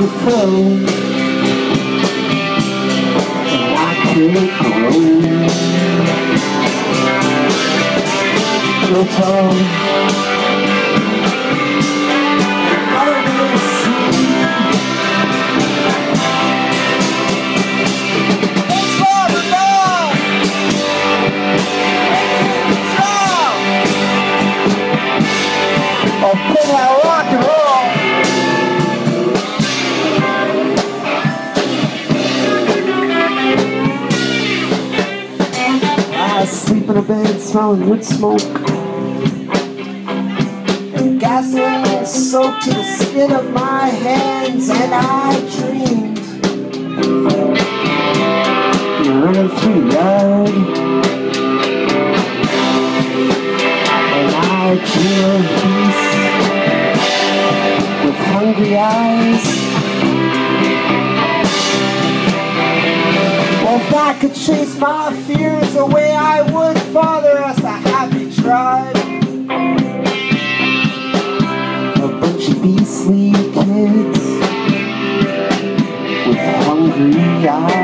could fill, and I could grow. Your tongue, I sleep in a bed smelling wood smoke, and gasoline soaked to the skin of my hands, and I dreamed running through the yard, and I dreamed of peace with hungry eyes. If I could chase my fears away, I would father us a happy tribe. A bunch of beastly kids with hungry eyes.